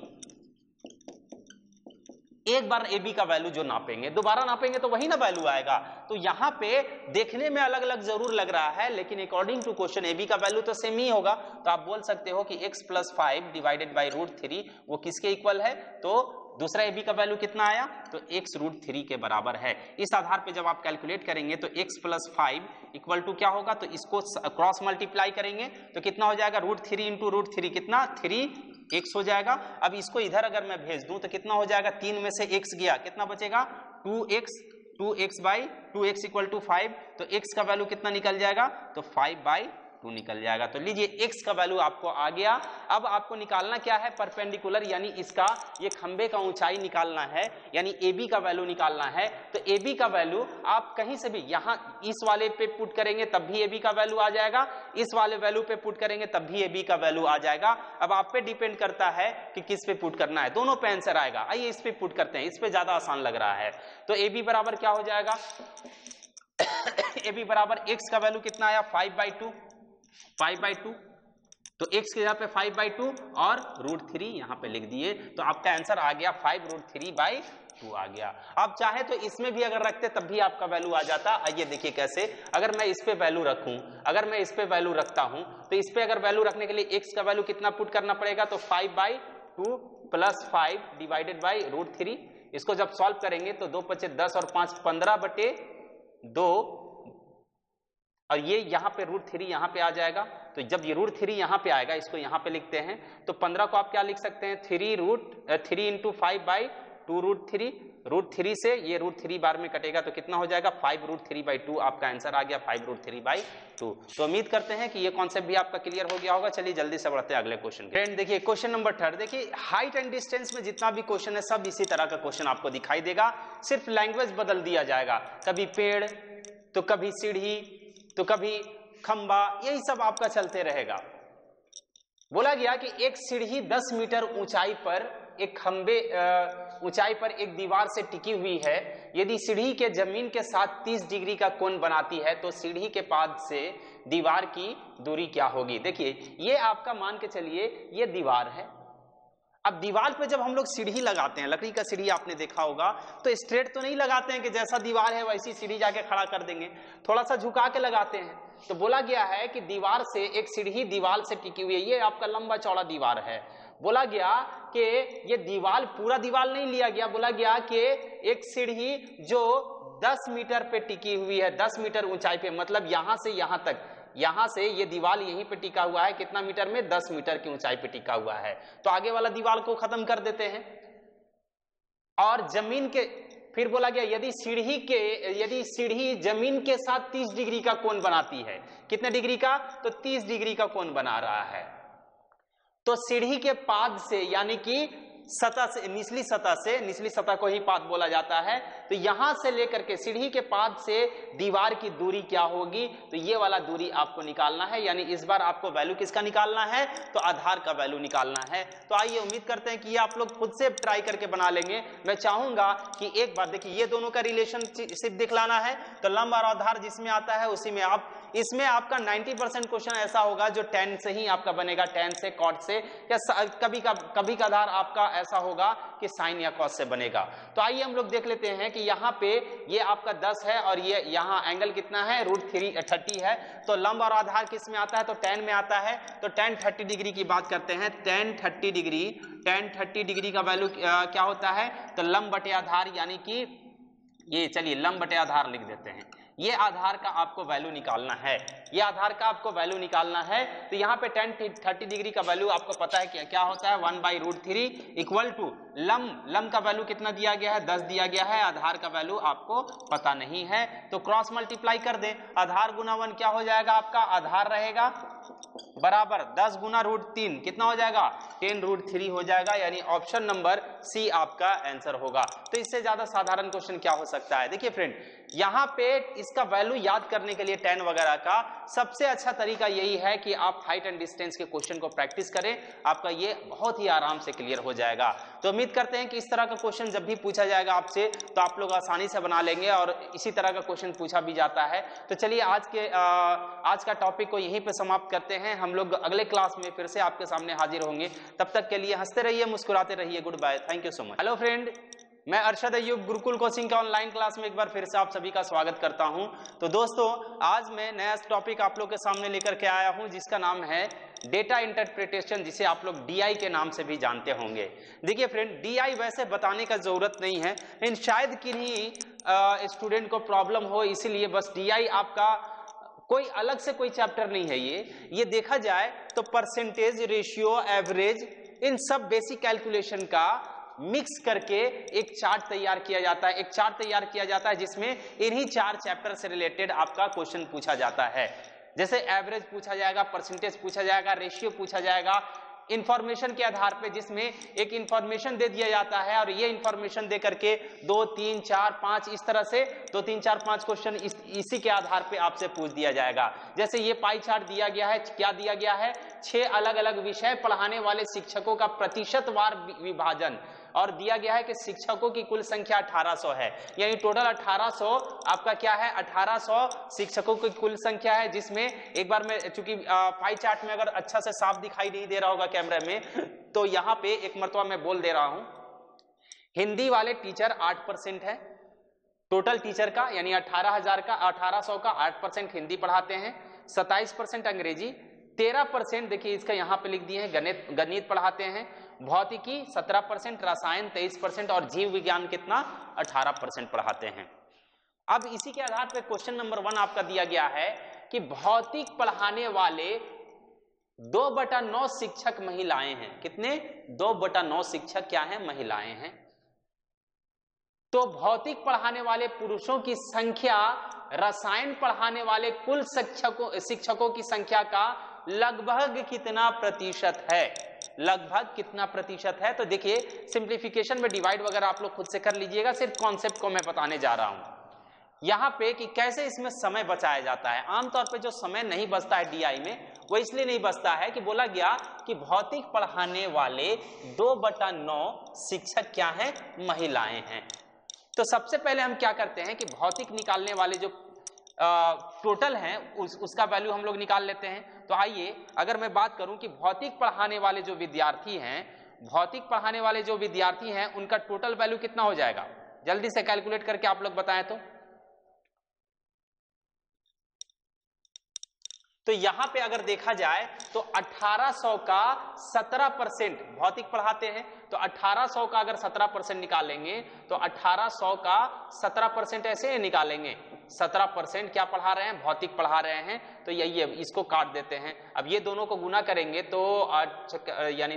Speaker 1: एक बार AB का वैल्यू जो नापेंगे दोबारा नापेंगे तो वही ना वैल्यू आएगा। तो यहां पे देखने में अलग अलग जरूर लग रहा है, लेकिन अकॉर्डिंग टू क्वेश्चन AB का वैल्यू तो सेम ही होगा। तो आप बोल सकते हो कि x + 5 डिवाइडेड बाई √3 वो किसके इक्वल है, तो दूसरा AB का वैल्यू कितना आया, तो x√3 के बराबर है। इस आधार पे जब आप कैलकुलेट करेंगे तो x + 5 इक्वल टू क्या होगा, तो इसको क्रॉस मल्टीप्लाई करेंगे तो कितना हो जाएगा, √3 इंटू √3 कितना 3x हो जाएगा। अब इसको इधर अगर मैं भेज दूं तो कितना हो जाएगा, 3 में से x गया, कितना बचेगा 2x by 2x equal to 5। तो x का वैल्यू कितना निकल जाएगा, तो 5/2 निकल जाएगा। तो लीजिए x का वैल्यू आपको आ गया। अब आपको निकालना क्या है, परपेंडिकुलर, यानी इसका ये खंबे का ऊंचाई निकालना है, यानी AB का वैल्यू निकालना है। तो AB का वैल्यू आप कहीं से भी यहां इस वाले पे पुट करेंगे तब भी AB का वैल्यू आ जाएगा, इस वाले वैल्यू पे पुट करेंगे तब भी AB का वैल्यू आ जाएगा। अब आप पे डिपेंड करता है कि किस पे पुट करना है, दोनों पे आंसर आएगा। आइए इस पे पुट करते हैं, इस पे ज्यादा आसान लग रहा है। तो AB बराबर क्या हो जाएगा AB बराबर x का वैल्यू कितना आया, 5/2। तो x की जगह पे 5/2 और √3 यहां पे लिख दिए, तो आपका आंसर आ गया 5√3/2 आ गया। आप चाहे तो इसमें भी अगर रखते तब भी आपका वैल्यू आ जाता। आइए देखिए कैसे, अगर मैं इस पे वैल्यू रखूं, अगर मैं इस पे वैल्यू रखता हूं तो इस पे अगर वैल्यू रखने के लिए x का वैल्यू कितना पुट करना पड़ेगा, तो 5/2 + 5 डिवाइडेड बाई √3। इसको जब सॉल्व करेंगे तो 2 × 5 = 10 और 5 = 15/2, और ये यहाँ पे √3 यहाँ पे आ जाएगा। तो जब ये √3 यहाँ पे आएगा, इसको यहाँ पे लिखते हैं, तो 15 को आप क्या लिख सकते हैं, 3 × 5/2 √3 से ये √3 बार में कटेगा तो कितना हो जाएगा, 5√3/2 आपका आंसर आ गया, 5√3/2। तो उम्मीद करते हैं कि ये कॉन्सेप्ट भी आपका क्लियर हो गया होगा। चलिए जल्दी से बढ़ते हैं अगले क्वेश्चन। फ्रेंड देखिए क्वेश्चन नंबर 3, देखिए हाइट एंड डिस्टेंस में जितना भी क्वेश्चन है सब इसी तरह का क्वेश्चन आपको दिखाई देगा, सिर्फ लैंग्वेज बदल दिया जाएगा, कभी पेड़ तो कभी सीढ़ी तो कभी खंबा, यही सब आपका चलते रहेगा। बोला गया कि एक सीढ़ी 10 मीटर ऊंचाई पर एक खंबे ऊंचाई पर एक दीवार से टिकी हुई है। यदि सीढ़ी के जमीन के साथ 30 डिग्री का कोण बनाती है तो सीढ़ी के पाद से दीवार की दूरी क्या होगी। देखिए ये आपका मान के चलिए ये दीवार है। अब दीवार पे जब हम लोग सीढ़ी लगाते हैं, लकड़ी का सीढ़ी आपने देखा होगा, तो स्ट्रेट तो नहीं लगाते हैं कि जैसा दीवार है वैसी सीढ़ी जाके खड़ा कर देंगे, थोड़ा सा झुका के लगाते हैं। तो बोला गया है कि दीवार से एक सीढ़ी दीवार से टिकी हुई है, ये आपका लंबा चौड़ा दीवार है। बोला गया कि ये दीवार पूरा दीवार नहीं लिया गया, बोला गया कि एक सीढ़ी जो 10 मीटर पे टिकी हुई है, 10 मीटर ऊंचाई पे, मतलब यहां से यहां तक, यहां से ये दीवार यहीं पे टिका हुआ है, कितना मीटर में, 10 मीटर की ऊंचाई पे टिका हुआ है। तो आगे वाला दीवार को खत्म कर देते हैं। और जमीन के, फिर बोला गया यदि सीढ़ी जमीन के साथ 30 डिग्री का कोण बनाती है, कितने डिग्री का, तो 30 डिग्री का कोण बना रहा है, तो सीढ़ी के पाद से, यानी कि सतह से, निचली सतह को ही पाद बोला जाता है, तो यहां से लेकर के सीढ़ी के पाद से दीवार की दूरी क्या होगी, तो ये वाला दूरी आपको निकालना है। यानी इस बार आपको वैल्यू किसका निकालना है, तो आधार का वैल्यू निकालना है। तो आइए उम्मीद करते हैं कि ये आप लोग खुद से ट्राई करके बना लेंगे। मैं चाहूंगा कि एक बार देखिए ये दोनों का रिलेशनशिप दिखलाना है, तो लंब और आधार जिसमें आता है उसी में आप, इसमें आपका 90% क्वेश्चन ऐसा होगा जो tan से ही आपका बनेगा, tan से, cot से, या कभी का आधार आपका ऐसा होगा कि sin या cos से बनेगा। तो आइए हम लोग देख लेते हैं कि यहाँ पे ये आपका 10 है और ये यहाँ एंगल कितना है, √30 है। तो लंब और आधार किस में आता है, तो tan में आता है। तो tan 30 डिग्री की बात करते हैं, tan 30 डिग्री का वैल्यू क्या होता है, तो लंब बटे आधार, यानी कि ये, चलिए लंब बटे आधार लिख देते हैं। ये आधार का आपको वैल्यू निकालना है, ये आधार का आपको वैल्यू निकालना है। तो यहाँ पे tan 30 डिग्री का वैल्यू आपको पता है क्या होता है, 1/√3 इक्वल टू लंब का वैल्यू कितना दिया गया है, 10 दिया गया है, आधार का वैल्यू आपको पता नहीं है, तो क्रॉस मल्टीप्लाई कर दें, आधार गुना 1 क्या हो जाएगा आपका, आधार रहेगा बराबर 10 गुना √3 कितना हो जाएगा, 10√3 हो जाएगा। यानी ऑप्शन नंबर सी आपका आंसर होगा। तो इससे ज्यादा साधारण क्वेश्चन क्या हो सकता है। देखिए फ्रेंड, यहाँ पे इसका वैल्यू याद करने के लिए tan वगैरह का सबसे अच्छा तरीका यही है कि आप हाइट एंड डिस्टेंस के क्वेश्चन को प्रैक्टिस करें, आपका ये बहुत ही आराम से क्लियर हो जाएगा। तो उम्मीद करते हैं कि इस तरह का क्वेश्चन जब भी पूछा जाएगा आपसे तो आप लोग आसानी से बना लेंगे और इसी तरह का क्वेश्चन पूछा भी जाता है। तो चलिए आज का टॉपिक को यहीं पे समाप्त करते हैं। हम लोग अगले क्लास में फिर से आपके सामने हाजिर होंगे। तब तक के लिए हंसते रहिए, मुस्कुराते रहिए। Good bye, thank you so much. Hello friend, मैं अरशद अय्यूब गुरुकुल कोचिंग के ऑनलाइन क्लास में एक बार फिर से आप सभी का स्वागत करता हूं। तो दोस्तों, आज मैं नया टॉपिक आप लोग के सामने लेकर के आया हूं जिसका नाम है डेटा इंटरप्रिटेशन, जिसे आप लोग डीआई के नाम से भी जानते होंगे। देखिए फ्रेंड, डीआई वैसे बताने का जरूरत नहीं है, लेकिन शायद किन्हीं स्टूडेंट को प्रॉब्लम हो, इसीलिए बस डीआई आपका कोई अलग से कोई चैप्टर नहीं है। ये देखा जाए तो परसेंटेज, रेशियो, एवरेज, इन सब बेसिक कैलकुलेशन का मिक्स करके एक चार्ट तैयार किया जाता है। एक चार्ट तैयार किया जाता है जिसमें इन्हीं 4 चैप्टर से रिलेटेड आपका क्वेश्चन पूछा जाता है। जैसे एवरेज पूछा जाएगा, परसेंटेज पूछा जाएगा, रेशियो पूछा जाएगा, इंफॉर्मेशन के आधार पे, जिसमें एक इंफॉर्मेशन दे दिया जाता है और ये इंफॉर्मेशन दे करके 2, 3, 4, 5 इस तरह से 2, 3, 4, 5 क्वेश्चन इसी के आधार पे आपसे पूछ दिया जाएगा। जैसे ये पाई चार्ट दिया गया है, क्या दिया गया है, 6 अलग अलग विषय पढ़ाने वाले शिक्षकों का प्रतिशतवार विभाजन, और दिया गया है कि शिक्षकों की कुल संख्या 1800 है। यानी टोटल 1800 आपका क्या है, 1800 शिक्षकों की कुल संख्या है। जिसमें एक बार में, चूंकि पाई चार्ट में अगर अच्छा से साफ दिखाई नहीं दे रहा होगा कैमरे में, तो यहाँ पे एक मरतबा मैं बोल दे रहा हूं, हिंदी वाले टीचर 8% है टोटल टीचर का, यानी 1800 का 8% हिंदी पढ़ाते हैं, 27% अंग्रेजी, 13% देखिए इसका यहाँ पे लिख दिए हैं गणित पढ़ाते हैं, भौतिकी 17%, रसायन 23% और जीव विज्ञान कितना 18% पढ़ाते हैं। अब इसी के आधार पे क्वेश्चन नंबर 1 आपका दिया गया है कि भौतिक पढ़ाने वाले 2/9 शिक्षक महिलाएं हैं। कितने? 2/9 शिक्षक क्या हैं? महिलाएं हैं। तो भौतिक पढ़ाने वाले पुरुषों की संख्या रसायन पढ़ाने वाले कुल शिक्षकों की संख्या का लगभग कितना प्रतिशत है? लगभग कितना प्रतिशत है? तो देखिए, सिंप्लीफिकेशन में डिवाइड वगैरह आप लोग खुद से कर लीजिएगा, सिर्फ कॉन्सेप्ट को मैं बताने जा रहा हूं यहां पे कि कैसे इसमें समय बचाया जाता है। आमतौर पे जो समय नहीं बचता है डीआई में, वो इसलिए नहीं बचता है कि बोला गया कि भौतिक पढ़ाने वाले 2/9 शिक्षक क्या हैं? महिलाएं हैं। तो सबसे पहले हम क्या करते हैं कि भौतिक निकालने वाले जो टोटल हैं उसका वैल्यू हम लोग निकाल लेते हैं। तो आइए, अगर मैं बात करूं कि भौतिक पढ़ाने वाले जो विद्यार्थी हैं उनका टोटल वैल्यू कितना हो जाएगा, जल्दी से कैलकुलेट करके आप लोग बताएं। तो यहां पे अगर देखा जाए तो 1800 का 17% भौतिक पढ़ाते हैं, तो 1800 का अगर 17% निकालेंगे तो 1800 का 17% ऐसे निकालेंगे। 17% क्या पढ़ा रहे हैं? भौतिक पढ़ा रहे हैं। तो यही है, इसको काट देते हैं। अब ये दोनों को गुना करेंगे तो यानी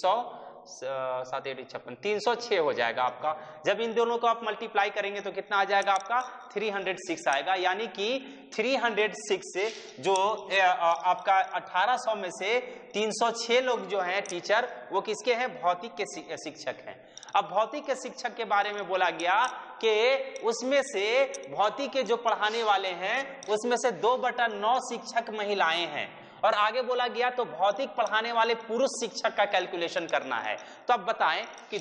Speaker 1: 306 हो जाएगा आपका। जब इन दोनों को आप मल्टीप्लाई करेंगे तो कितना आ जाएगा आपका? 306 आएगा। यानी कि 306 से जो आपका 1800 में से 306 लोग जो हैं टीचर, वो किसके हैं? भौतिक के शिक्षक हैं। अब भौतिक के शिक्षक के बारे में बोला गया कि उसमें से भौतिक के जो पढ़ाने वाले हैं उसमें से 2/9 शिक्षक महिलाएं हैं। और आगे बोला गया तो भौतिक पढ़ाने वाले पुरुष शिक्षक का कैलकुलेशन करना है। तो अब बताएं कि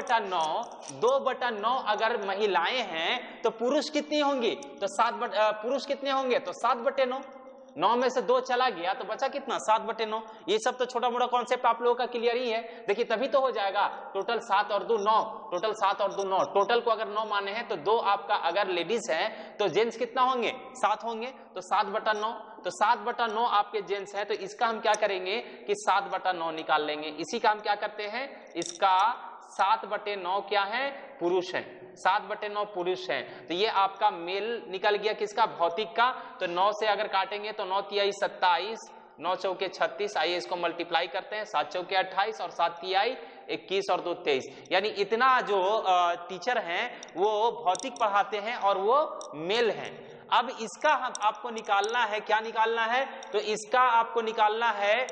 Speaker 1: 2/9 अगर महिलाएं हैं तो पुरुष कितनी होंगी? तो पुरुष कितने होंगे? तो 7/9। 9 में से 2 चला गया तो बचा कितना? 7/9। ये सब तो छोटा मोटा कॉन्सेप्ट आप लोगों का क्लियर ही है। देखिए, तभी तो हो जाएगा टोटल 7 और 2 9, टोटल 7 और 2 9। टोटल को अगर 9 माने हैं तो 2 आपका अगर लेडीज है तो जेंट्स कितना होंगे? 7 होंगे। तो 7/9, तो 7/9 आपके जेंट्स हैं। तो इसका हम क्या करेंगे कि 7/9 निकाल लेंगे। इसी का हम क्या करते हैं, इसका 7/9 क्या है? पुरुष है। 7/9 पुरुष है। तो ये आपका मेल निकल गया किसका? भौतिक का। तो 9 से अगर काटेंगे तो 9 तिहाई 27, 9 चौके 36। आइए इसको मल्टीप्लाई करते हैं, 7 चौके 28 और 7 तिहाई 21 और 2 23। यानी इतना जो टीचर हैं वो भौतिक पढ़ाते हैं और वो मेल हैं। अब इसका हम आपको निकालना है, क्या निकालना है? तो इसका आपको निकालना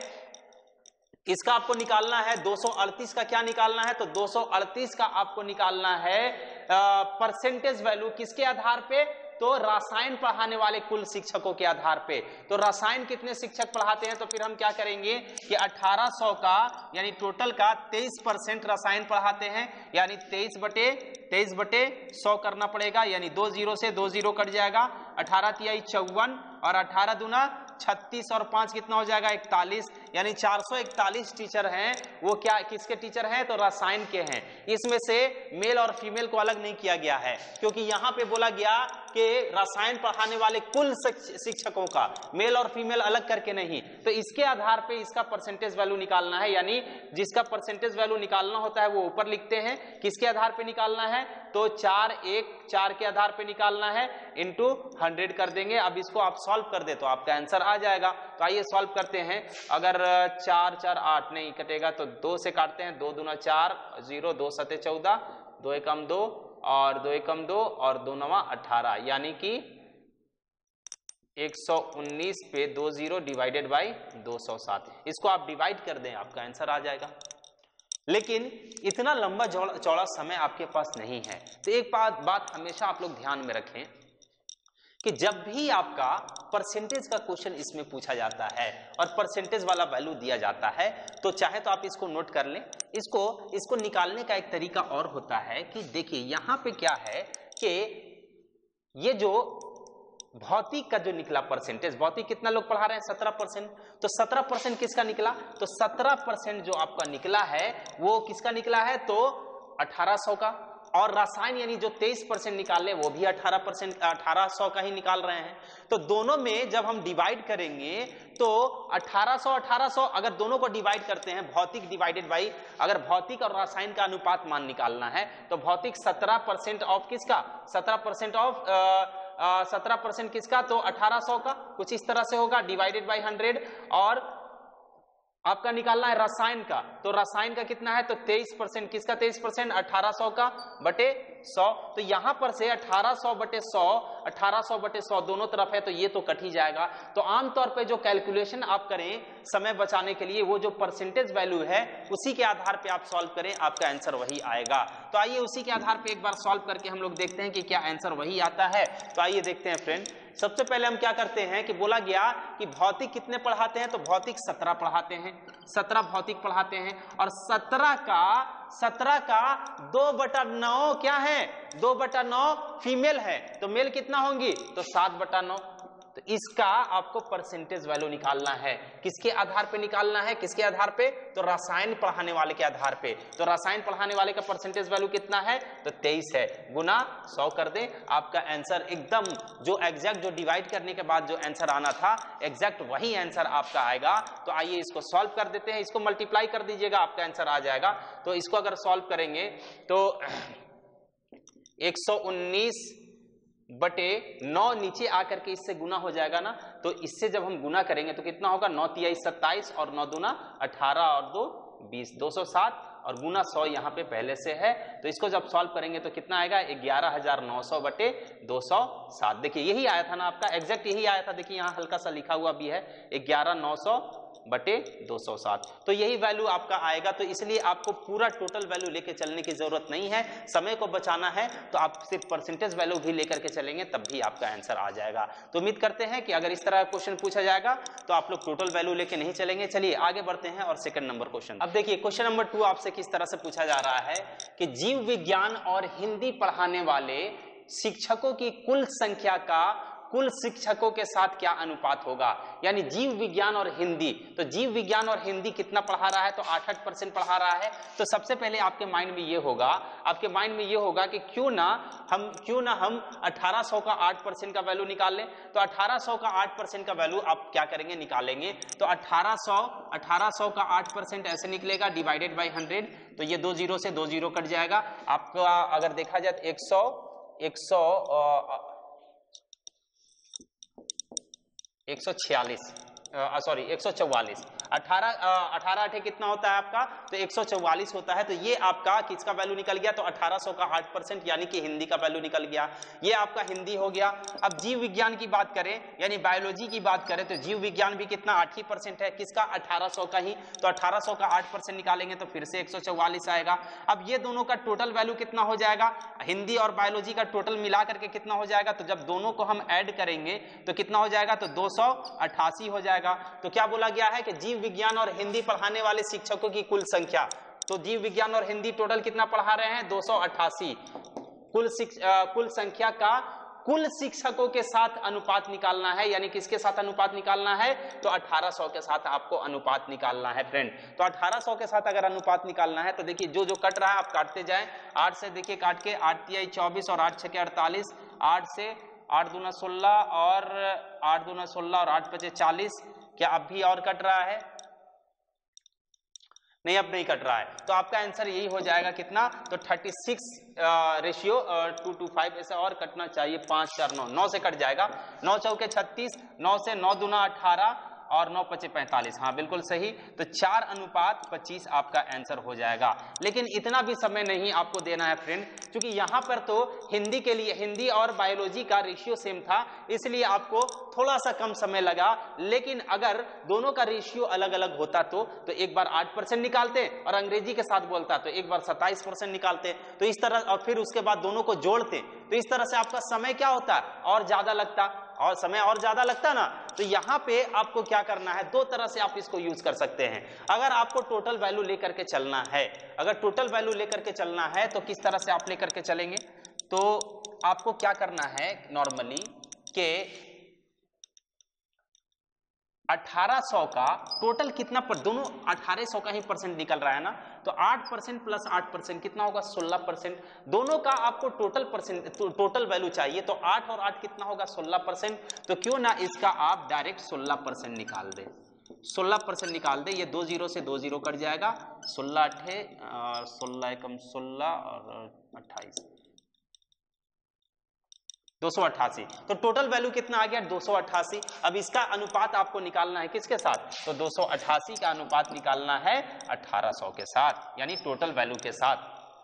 Speaker 1: है 238 का। क्या निकालना है? तो 238 का आपको निकालना है परसेंटेज वैल्यू। किसके आधार पे? तो रसायन पढ़ाने वाले कुल शिक्षकों के आधार पे। तो रसायन कितने शिक्षक पढ़ाते हैं, तो फिर हम क्या करेंगे कि 1800 का यानी टोटल का 23% रसायन पढ़ाते हैं, यानी 23 बटे 100 करना पड़ेगा, यानी 2 0 से 2 0 कट जाएगा, 18 तिहाई 54 और 18 दूना 36 और 5 कितना हो जाएगा 41, यानी 441 टीचर हैं। वो क्या किसके टीचर हैं, तो रसायन के हैं। इसमें से मेल और फीमेल को अलग नहीं किया गया है, क्योंकि यहां पे बोला गया कि रसायन पढ़ाने वाले कुल शिक्षकों का मेल और फीमेल अलग करके नहीं। तो इसके आधार पे इसका परसेंटेज वैल्यू निकालना है, यानी जिसका परसेंटेज वैल्यू निकालना होता है वो ऊपर लिखते हैं। किसके आधार पे निकालना है, तो 4 1 4 के आधार पे निकालना है, इंटू 100 कर देंगे। अब इसको आप सॉल्व कर दे तो आपका आंसर आ जाएगा। तो आइए सॉल्व करते हैं। अगर 4 4 8 नहीं कटेगा तो 2 से काटते हैं, 2 दूना 4 0 2 7 14 2 एकम 2 और 2 एकम 2 और 2 9 18, यानी कि 119 पे 2 0 डिवाइडेड बाई 207। इसको आप डिवाइड कर दें, आपका आंसर आ जाएगा। लेकिन इतना लंबा चौड़ा समय आपके पास नहीं है। तो एक बात हमेशा आप लोग ध्यान में रखें कि जब भी आपका परसेंटेज का क्वेश्चन इसमें पूछा जाता है और परसेंटेज वाला वैल्यू दिया जाता है, तो चाहे तो आप इसको नोट कर लें। इसको निकालने का एक तरीका और होता है कि देखिए यहां पे क्या है कि ये जो भौतिक का जो निकला परसेंटेज, भौतिक कितना लोग पढ़ा रहे हैं 17%, तो 17% किसका निकला, तो 17% जो आपका निकला है वो किसका निकला है, तो 1800 का। और रसायन यानी जो 23% निकाले वो भी 1800 का ही निकाल रहे हैं। तो दोनों में जब हम डिवाइड करेंगे तो 1800 अगर दोनों को डिवाइड करते हैं, भौतिक डिवाइडेड बाई, अगर भौतिक और रसायन का अनुपात मान निकालना है तो भौतिक 17% ऑफ किसका, 17% ऑफ 17% किसका, तो 1800 का, कुछ इस तरह से होगा, डिवाइडेड बाई 100। और आपका निकालना है रसायन का, तो रसायन का कितना है, तो 23%, किसका 23%, 1800 का बटे 100। तो यहां पर से 1800 बटे 100 दोनों तरफ है, तो ये तो कट ही जाएगा। तो आमतौर पे जो कैलकुलेशन आप करें समय बचाने के लिए, वो जो परसेंटेज वैल्यू है उसी के आधार पे आप सॉल्व करें, आपका आंसर वही आएगा। तो आइए उसी के आधार पे एक बार सॉल्व करके हम लोग देखते हैं कि क्या आंसर वही आता है। तो आइए देखते हैं फ्रेंड। सबसे पहले हम क्या करते हैं कि बोला गया कि भौतिक कितने पढ़ाते हैं, तो भौतिक 17 पढ़ाते हैं, 17 भौतिक पढ़ाते हैं। और 17 का 2/9 क्या है, 2/9 फीमेल है, तो मेल कितना होंगी, तो 7/9। तो इसका आपको परसेंटेज वैल्यू निकालना है। किसके आधार पे निकालना है, किसके आधार पे, तो रसायन पढ़ाने वाले के आधार पे। तो रसायन पढ़ाने वाले का परसेंटेज वैल्यू कितना है, तो 23 है, गुना 100 कर दें, आपका आंसर एकदम जो एग्जैक्ट जो डिवाइड करने के बाद जो आंसर आना था एग्जैक्ट वही आंसर आपका आएगा। तो आइए इसको सॉल्व कर देते हैं, इसको मल्टीप्लाई कर दीजिएगा, आपका आंसर आ जाएगा। तो इसको अगर सॉल्व करेंगे तो 119 बटे 9 नीचे आकर के इससे गुना हो जाएगा ना, तो इससे जब हम गुना करेंगे तो कितना होगा, 9 तिहाई 27 और 9 दूना 18 और 2 20, 207 और गुना 100 यहाँ पे पहले से है। तो इसको जब सॉल्व करेंगे तो कितना आएगा, 11900 बटे 207। देखिए यही आया था ना आपका, एग्जैक्ट यही आया था। देखिए यहाँ हल्का सा लिखा हुआ भी है, 11900 बटे 207, तो यही वैल्यू आपका आएगा। तो इसलिए आपको पूरा टोटल वैल्यू लेके चलने की जरूरत नहीं है, समय को बचाना है तो आप सिर्फ परसेंटेज वैल्यू भी लेकर के चलेंगे तब भी आपका आंसर आ जाएगा। तो उम्मीद करते हैं कि अगर इस तरह का क्वेश्चन पूछा जाएगा तो आप लोग टोटल वैल्यू लेके नहीं चलेंगे। चलिए आगे बढ़ते हैं और सेकंड नंबर क्वेश्चन। अब देखिए क्वेश्चन नंबर 2 आपसे किस तरह से पूछा जा रहा है कि जीव विज्ञान और हिंदी पढ़ाने वाले शिक्षकों की कुल संख्या का कुल शिक्षकों के साथ क्या अनुपात होगा, यानी जीव विज्ञान और हिंदी। तो जीव विज्ञान और हिंदी कितना पढ़ा रहा है, तो 8% पढ़ा रहा है। तो सबसे पहले आपके माइंड में ये होगा कि क्यों ना हम 1800 का 8% का वैल्यू निकाल लें। तो 1800 का 8% का वैल्यू आप क्या करेंगे, निकालेंगे। तो 1800 का 8% ऐसे निकलेगा, डिवाइडेड बाई 100। तो ये 2 0 से 2 0 कट जाएगा। आपका अगर देखा जाए तो 146 सॉरी 144, 18 8 कितना होता है आपका, तो 144 होता है। तो ये आपका किसका वैल्यू निकल गया, तो 1800 का 8% यानी कि हिंदी का वैल्यू निकल गया। ये आपका हिंदी हो गया। अब जीव विज्ञान की बात करें यानी बायोलॉजी की बात करें तो जीव विज्ञान भी कितना 8% है, किसका 1800 का ही। तो 1800 का 8% निकालेंगे तो फिर से 144 आएगा। अब ये दोनों का टोटल वैल्यू कितना हो जाएगा, हिंदी और बायोलॉजी का टोटल मिला करके कितना हो जाएगा, तो जब दोनों को हम ऐड करेंगे तो कितना हो जाएगा, तो 288 हो जाएगा। तो क्या बोला गया है कि जीव विज्ञान और हिंदी पढ़ाने वाले शिक्षकों की कुल संख्या, तो जीव विज्ञान और हिंदी टोटल कितना पढ़ा रहे हैं, 288। कुल संख्या का कुल शिक्षकों के साथ अनुपात निकालना है, यानी किसके साथ अनुपात निकालना है, तो 1800 के साथ आपको अनुपात निकालना है फ्रेंड। तो 1800 के साथ अगर अनुपात निकालना है तो देखिए जो जो कट रहा है आप काटते जाएं। 8 से देखिए काट के 8 तिहाई 24 और 8 छके 48, 8 से 8 दूना 16 और 8 दूना 16 और 8 पचे 40। क्या अब भी और कट रहा है, नहीं अब नहीं कट रहा है। तो आपका आंसर यही हो जाएगा कितना, तो 36:2:5 ऐसे और कटना चाहिए, 5 4 9 9 से कट जाएगा, 9 चौके 36, 9 से 9 दूना 18 और 9 पचे 45, हाँ बिल्कुल सही। तो 4:25 आपका आंसर हो जाएगा। लेकिन इतना भी समय नहीं आपको देना है फ्रेंड, क्योंकि यहाँ पर तो हिंदी के लिए हिंदी और बायोलॉजी का रेशियो सेम था, इसलिए आपको थोड़ा सा कम समय लगा। लेकिन अगर दोनों का रेशियो अलग अलग होता तो एक बार 8% निकालते और अंग्रेजी के साथ बोलता तो एक बार 27% निकालते, तो इस तरह, और फिर उसके बाद दोनों को जोड़ते, तो इस तरह से आपका समय क्या होता और ज्यादा लगता, और समय और ज्यादा लगता ना। तो यहाँ पे आपको क्या करना है, दो तरह से आप इसको यूज कर सकते हैं। अगर आपको टोटल वैल्यू लेकर के चलना है, अगर टोटल वैल्यू लेकर के चलना है तो किस तरह से आप लेकर के चलेंगे, तो आपको क्या करना है नॉर्मली के 1800 का टोटल कितना पर, दोनों 1800 का ही परसेंट निकल रहा है ना, तो 8% प्लस 8% कितना होगा, 16%। दोनों का आपको टोटल वैल्यू चाहिए, तो 8 और 8 कितना होगा, 16%। तो क्यों ना इसका आप डायरेक्ट 16% निकाल दें, 16% निकाल दे। ये 2 0 से 2 0 कट जाएगा, 16 8 16 एकम 16 और 28 288। तो टोटल वैल्यू कितना आ गया, 288। अब इसका अनुपात आपको निकालना है किसके साथ, तो 288 का अनुपात निकालना है 1800 के साथ, यानी टोटल वैल्यू के साथ।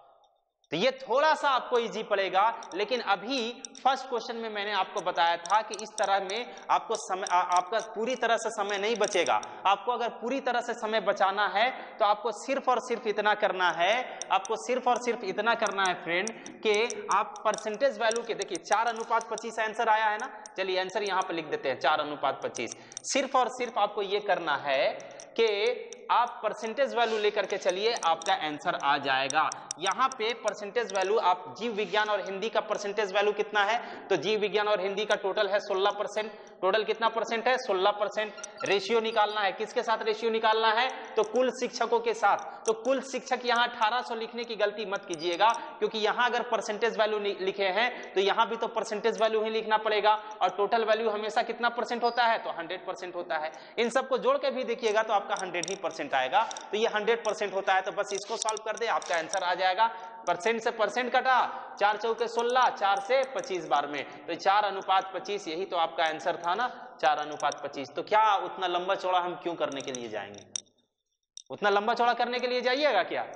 Speaker 1: तो ये थोड़ा सा आपको इजी पड़ेगा, लेकिन अभी फर्स्ट क्वेश्चन में मैंने आपको बताया था कि इस तरह में आपको समय, आपका पूरी तरह से समय नहीं बचेगा। आपको अगर पूरी तरह से समय बचाना है तो आपको सिर्फ और सिर्फ इतना करना है, आपको सिर्फ और सिर्फ इतना करना है फ्रेंड कि आप परसेंटेज वैल्यू के, देखिए 4:25 आंसर आया है ना, चलिए आंसर यहाँ पे लिख देते हैं 4:25। सिर्फ और सिर्फ आपको ये करना है कि आप परसेंटेज वैल्यू लेकर के चलिए, आपका आंसर आ जाएगा। यहाँ पे परसेंटेज वैल्यू आप जीव विज्ञान और हिंदी का परसेंटेज वैल्यू कितना है, तो जीव विज्ञान और हिंदी का टोटल है 16%। टोटल कितना परसेंट है, 16%। रेशियो निकालना है, किसके साथ रेशियो निकालना है, तो कुल शिक्षकों के साथ। तो कुल शिक्षक यहाँ 1800 लिखने की गलती मत कीजिएगा, क्योंकि यहाँ अगर परसेंटेज वैल्यू लिखे हैं तो यहाँ भी तो परसेंटेज वैल्यू ही लिखना पड़ेगा, और टोटल वैल्यू हमेशा कितना परसेंट होता है, तो 100% होता है। इन सबको जोड़ के भी देखिएगा तो आपका 100% आएगा। तो ये 100% होता है, तो बस इसको सॉल्व कर दे, आपका आंसर आ जाएगा। परसेंट से परसेंट कटा, 4 चौके 16, 4 से 25 बार में, तो 4:25 यही तो आपका आंसर था ना, 4:25। तो क्या उतना लंबा चौड़ा हम क्यों करने के लिए जाएंगे, उतना लंबा चौड़ा करने के लिए जाइएगा क्या,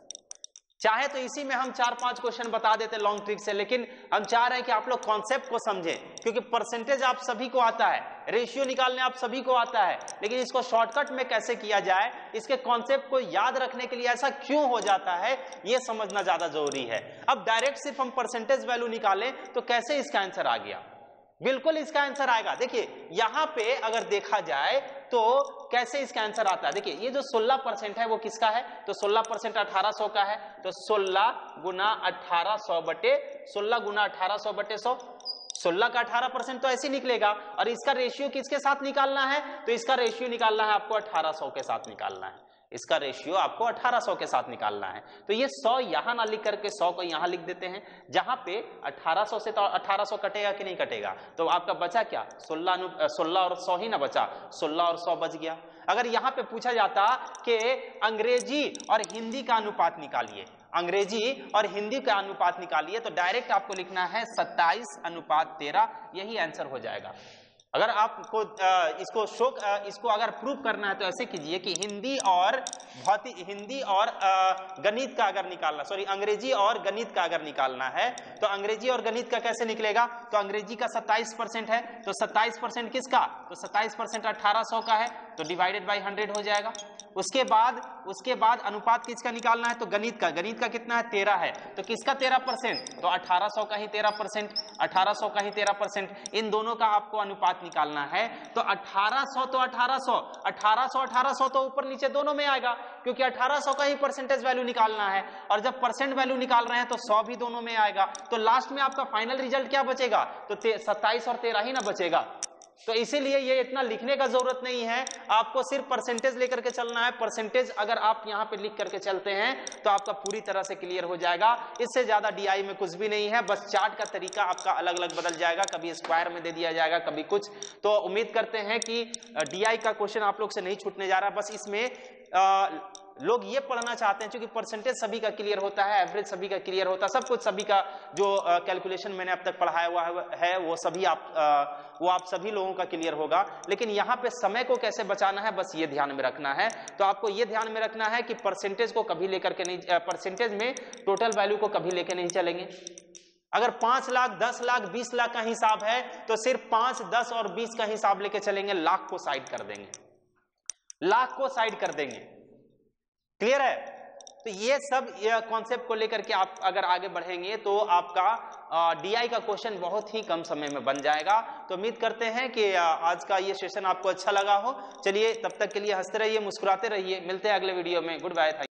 Speaker 1: चाहे तो इसी में हम 4-5 क्वेश्चन बता देते लॉन्ग ट्रिक से, लेकिन हम चाह रहे हैं कि आप लोग कॉन्सेप्ट को समझें, क्योंकि परसेंटेज आप सभी को आता है, रेशियो निकालने आप सभी को आता है, लेकिन इसको शॉर्टकट में कैसे किया जाए, इसके कॉन्सेप्ट को याद रखने के लिए ऐसा क्यों हो जाता है, यह समझना ज्यादा जरूरी है। अब डायरेक्ट सिर्फ हम परसेंटेज वैल्यू निकालें तो कैसे इसका आंसर आ गया, बिल्कुल इसका आंसर आएगा। देखिए यहां पे अगर देखा जाए तो कैसे इसका आंसर आता है, देखिए ये जो 16% है वो किसका है, तो 16% 1800 का है, तो 16 गुना 1800 बटे 16 गुना 1800 बटे 100, 16 का 18% तो ऐसे निकलेगा। और इसका रेशियो किसके साथ निकालना है, तो इसका रेशियो निकालना है आपको 1800 के साथ निकालना है, इसका रेशियो आपको 1800 के साथ निकालना है। तो ये 100 यहां ना लिख करके 100 को यहां लिख देते हैं, जहां पे 1800 से तो 1800 कटेगा कि नहीं कटेगा, तो आपका बचा क्या, 16 और 100 ही ना बचा, 16 और 100 बच गया। अगर यहां पे पूछा जाता कि अंग्रेजी और हिंदी का अनुपात निकालिए, अंग्रेजी और हिंदी का अनुपात निकालिए, तो डायरेक्ट आपको लिखना है 27:13, यही आंसर हो जाएगा। अगर आपको इसको अगर प्रूव करना है तो ऐसे कीजिए कि हिंदी और गणित का अगर निकालना, सॉरी अंग्रेजी और गणित का अगर निकालना है तो अंग्रेजी और गणित का कैसे निकलेगा? तो अंग्रेजी का 27% है, तो 27% किसका? तो 27% 1800 का है, तो डिवाइडेड बाई 100 हो जाएगा। उसके बाद अनुपात किसका निकालना है? तो गणित का कितना है? 13 है, तो किसका 13%? तो 1800 का ही 13%, 1800 का ही 13%, इन दोनों का आपको अनुपात निकालना है। तो 1800 तो 1800 तो ऊपर नीचे दोनों में आएगा, क्योंकि 1800 का ही परसेंटेज वैल्यू निकालना है, और जब परसेंट वैल्यू निकाल रहे हैं तो 100 भी दोनों में आएगा। तो लास्ट में आपका फाइनल रिजल्ट क्या बचेगा? तो 27 और 13 ही ना बचेगा। तो इसीलिए ये इतना लिखने का जरूरत नहीं है, आपको सिर्फ परसेंटेज लेकर के चलना है। परसेंटेज अगर आप यहाँ पे लिख करके चलते हैं तो आपका पूरी तरह से क्लियर हो जाएगा। इससे ज्यादा डीआई में कुछ भी नहीं है, बस चार्ट का तरीका आपका अलग अलग बदल जाएगा, कभी स्क्वायर में दे दिया जाएगा, कभी कुछ। तो उम्मीद करते हैं कि डीआई का क्वेश्चन आप लोग से नहीं छूटने जा रहा। बस इसमें लोग ये पढ़ना चाहते हैं, क्योंकि परसेंटेज सभी का क्लियर होता है, एवरेज सभी का क्लियर होता है, सब कुछ सभी का जो कैलकुलेशन मैंने अब तक पढ़ाया हुआ है वो आप सभी लोगों का क्लियर होगा। लेकिन यहाँ पे समय को कैसे बचाना है, बस ये ध्यान में रखना है। तो आपको ये ध्यान में रखना है कि परसेंटेज को कभी लेकर के नहीं, परसेंटेज में टोटल वैल्यू को कभी लेकर नहीं चलेंगे। अगर 5 लाख, 10 लाख, 20 लाख का हिसाब है तो सिर्फ 5, 10 और 20 का हिसाब लेके चलेंगे, लाख को साइड कर देंगे, लाख को साइड कर देंगे। क्लियर है? तो ये सब कॉन्सेप्ट को लेकर के आप अगर आगे बढ़ेंगे तो आपका डीआई का क्वेश्चन बहुत ही कम समय में बन जाएगा। तो उम्मीद करते हैं कि आज का ये सेशन आपको अच्छा लगा हो। चलिए तब तक के लिए हंसते रहिए, मुस्कुराते रहिए, मिलते हैं अगले वीडियो में। Good bye.